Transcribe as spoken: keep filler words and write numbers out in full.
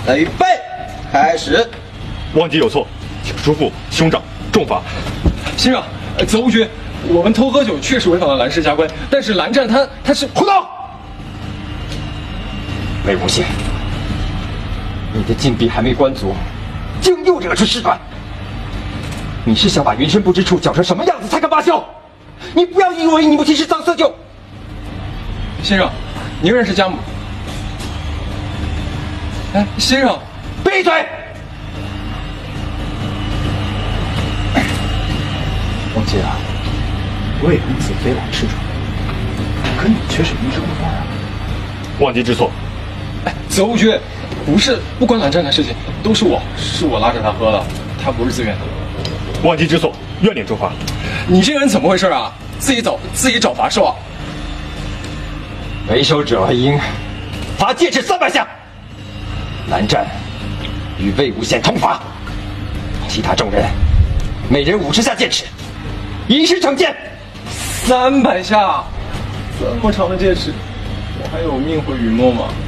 预备，开始。 忘记有错，请叔父、兄长重罚。 先生，泽无君，我们偷喝酒确实违反了蓝氏家规，但是蓝湛他他是胡闹！魏无羡，你的禁闭还没关足，竟又惹出事端。你是想把云深不知处搅成什么样子才敢罢休？你不要以为你母亲是藏色舅。 先生，您认识家母？哎，先生， 闭嘴！ 王姐啊，魏公子非蓝氏主，可你却是云深不关啊！ 忘记知错。 哎，泽无君，不是不关蓝湛的事情，都是我，是我拉着他喝的，他不是自愿的。 忘记知错，愿领重罚。 你这个人怎么回事啊？自己找自己找罚受啊！ 为首者应罚戒尺三百下，蓝湛与魏无羡同罚，其他众人每人五十下戒尺，以示惩戒。 三百下，这么长的戒尺，我还有命回云梦吗？